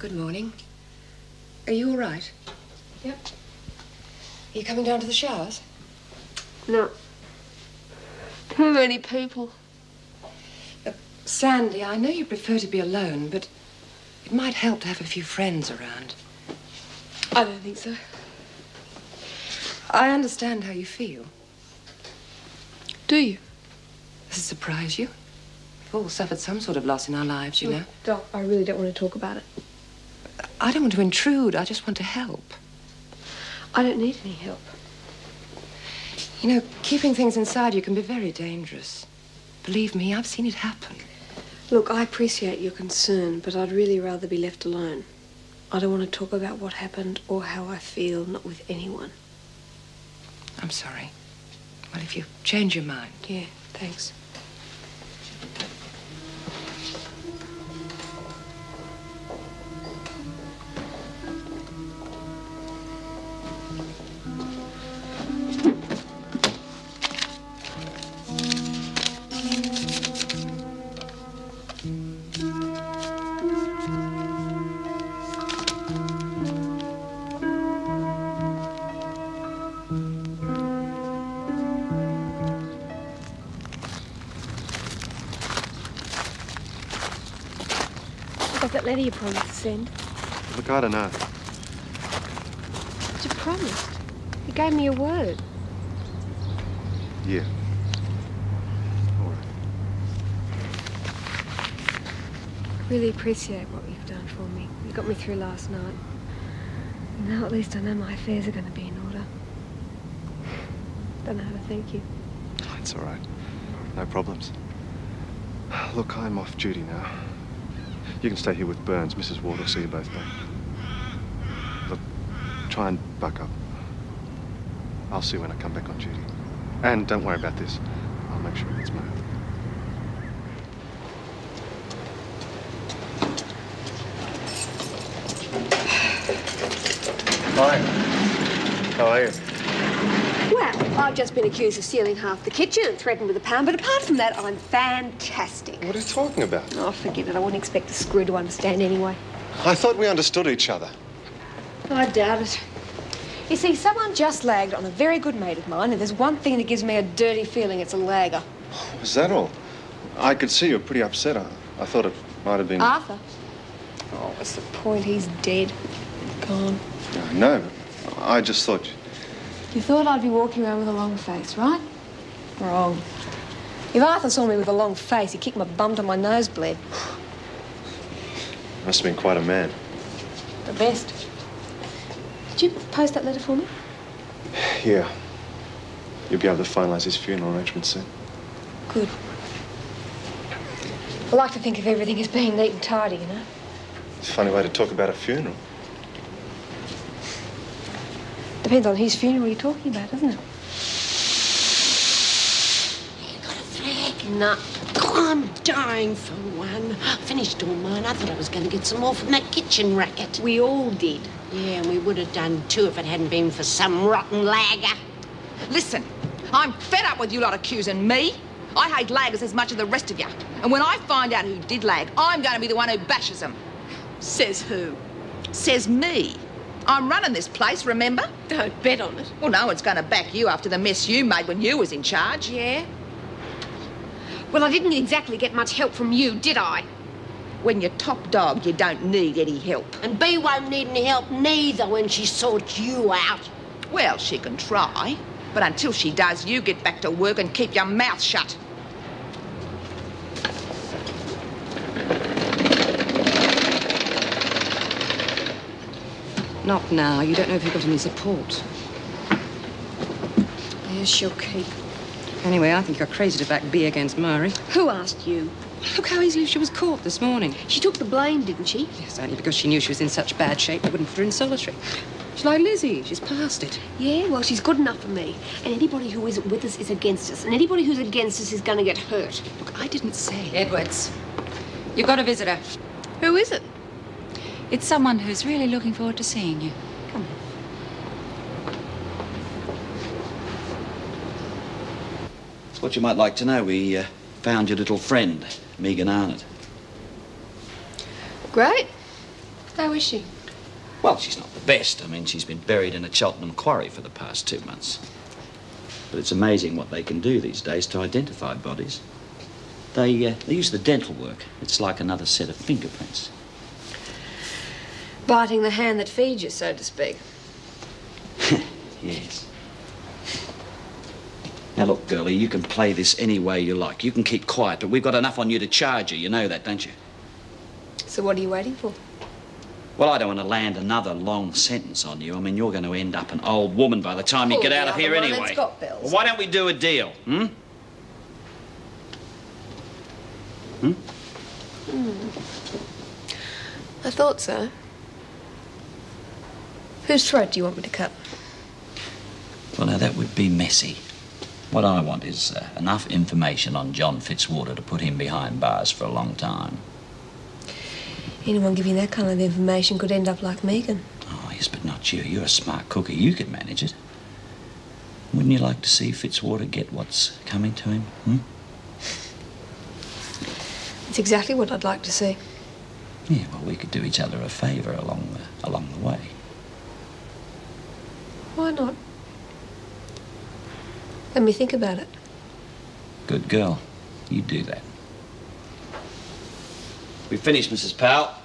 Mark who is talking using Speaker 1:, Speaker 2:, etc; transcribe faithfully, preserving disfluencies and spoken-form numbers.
Speaker 1: Good morning. Are you all right?
Speaker 2: Yep.
Speaker 1: Are you coming down to the showers?
Speaker 2: No. Too many people.
Speaker 1: Uh, Sandy, I know you prefer to be alone, but it might help to have a few friends around.
Speaker 2: I don't think so.
Speaker 1: I understand how you feel.
Speaker 2: Do you?
Speaker 1: Does it surprise you? We've all suffered some sort of loss in our lives, you
Speaker 2: Look,
Speaker 1: know.
Speaker 2: Doc, I really don't want to talk about it.
Speaker 1: I don't want to intrude. I just want to help.
Speaker 2: I don't need any help.
Speaker 1: You know, keeping things inside you can be very dangerous. Believe me, I've seen it happen.
Speaker 2: Look, I appreciate your concern, but I'd really rather be left alone. I don't want to talk about what happened or how I feel, not with anyone.
Speaker 1: I'm sorry. Well, if you change your mind.
Speaker 2: Yeah, thanks. That letter you promised to send.
Speaker 3: Look, I don't know.
Speaker 2: But you promised. You gave me your word.
Speaker 3: Yeah. All right.
Speaker 2: I really appreciate what you've done for me. You got me through last night. Now at least I know my affairs are going to be in order. Don't know how to thank you.
Speaker 3: Oh, it's all right. No problems. Look, I'm off duty now. You can stay here with Burns. Missus Ward will see you both back. Look, try and buck up. I'll see you when I come back on duty. And don't worry about this. I'll make sure it gets mailed. Hi. How are you?
Speaker 2: Well, I've just been accused of stealing half the kitchen and threatened with a pound, but apart from that, I'm fantastic.
Speaker 3: What are you talking about?
Speaker 2: Oh, forget it. I wouldn't expect the screw to understand anyway.
Speaker 3: I thought we understood each other.
Speaker 2: I doubt it. You see, someone just lagged on a very good mate of mine, and there's one thing that gives me a dirty feeling. It's a lagger.
Speaker 3: Was that all? I could see you were pretty upset. I, I thought it might have been...
Speaker 2: Arthur? Oh, what's the point? He's dead. Gone.
Speaker 3: No, but I just thought...
Speaker 2: You thought I'd be walking around with a long face, right? Wrong. If Arthur saw me with a long face, he'd kick my bum till my nose bled.
Speaker 3: Must have been quite a man.
Speaker 2: The best. Did you post that letter for me?
Speaker 3: Yeah. You'll be able to finalise his funeral arrangements soon.
Speaker 2: Good. I like to think of everything as being neat and tidy, you know?
Speaker 3: It's a funny way to talk about a funeral.
Speaker 2: Depends on whose funeral you're talking about, doesn't it?
Speaker 4: You got a flag?
Speaker 2: Nah.
Speaker 4: Oh, I'm dying for one. I finished all mine. I thought I was going to get some more from that kitchen racket.
Speaker 2: We all did.
Speaker 4: Yeah, and we would have done too if it hadn't been for some rotten lagger.
Speaker 5: Listen, I'm fed up with you lot accusing me. I hate laggers as much as the rest of you. And when I find out who did lag, I'm going to be the one who bashes them.
Speaker 4: Says who?
Speaker 5: Says me. I'm running this place, remember?
Speaker 4: Don't bet on it.
Speaker 5: Well, no one's going to back you after the mess you made when you was in charge.
Speaker 2: Yeah? Well, I didn't exactly get much help from you, did I?
Speaker 5: When you're top dog, you don't need any help.
Speaker 4: And Bea won't need any help neither when she sorts you out.
Speaker 5: Well, she can try. But until she does, you get back to work and keep your mouth shut.
Speaker 1: Not now. You don't know if you've got any support.
Speaker 2: Yes, she'll keep.
Speaker 1: Anyway, I think you're crazy to back Bea against Murray.
Speaker 2: Who asked you?
Speaker 1: Look how easily she was caught this morning.
Speaker 2: She took the blame, didn't she?
Speaker 1: Yes, only because she knew she was in such bad shape they wouldn't put her in solitary. She's like Lizzie. She's past it.
Speaker 2: Yeah, well, she's good enough for me. And anybody who isn't with us is against us. And anybody who's against us is going to get hurt.
Speaker 1: Look, I didn't say... Edwards, you've got a visitor.
Speaker 2: Who is it?
Speaker 6: It's someone who's really looking forward to seeing you.
Speaker 2: Come on.
Speaker 7: What you might like to know, we uh, found your little friend, Megan Arnott.
Speaker 2: Great. How is she?
Speaker 7: Well, she's not the best. I mean, she's been buried in a Cheltenham quarry for the past two months. But it's amazing what they can do these days to identify bodies. They, uh, they use the dental work. It's like another set of fingerprints.
Speaker 2: Biting the hand that feeds you, so to speak.
Speaker 7: Yes. Now, look, girlie, you can play this any way you like. You can keep quiet, but we've got enough on you to charge you. You know that, don't you?
Speaker 2: So what are you waiting for?
Speaker 7: Well, I don't want to land another long sentence on you. I mean, you're going to end up an old woman by the time you
Speaker 2: Pull
Speaker 7: get
Speaker 2: the
Speaker 7: out of
Speaker 2: other
Speaker 7: here
Speaker 2: one,
Speaker 7: anyway.
Speaker 2: it's got bells.
Speaker 7: Well, why don't we do a deal, hmm? Hmm?
Speaker 2: Hmm. I thought so. Whose throat do you want me to cut?
Speaker 7: Well, now, that would be messy. What I want is uh, enough information on John Fitzwater to put him behind bars for a long time.
Speaker 2: Anyone giving that kind of information could end up like Megan.
Speaker 7: Oh, yes, but not you. You're a smart cookie. You could manage it. Wouldn't you like to see Fitzwater get what's coming to him, hmm?
Speaker 2: It's exactly what I'd like to see.
Speaker 7: Yeah, well, we could do each other a favour along the, along the way.
Speaker 2: Why not? Let me think about it.
Speaker 7: Good girl. You do that. We finished, Missus Powell.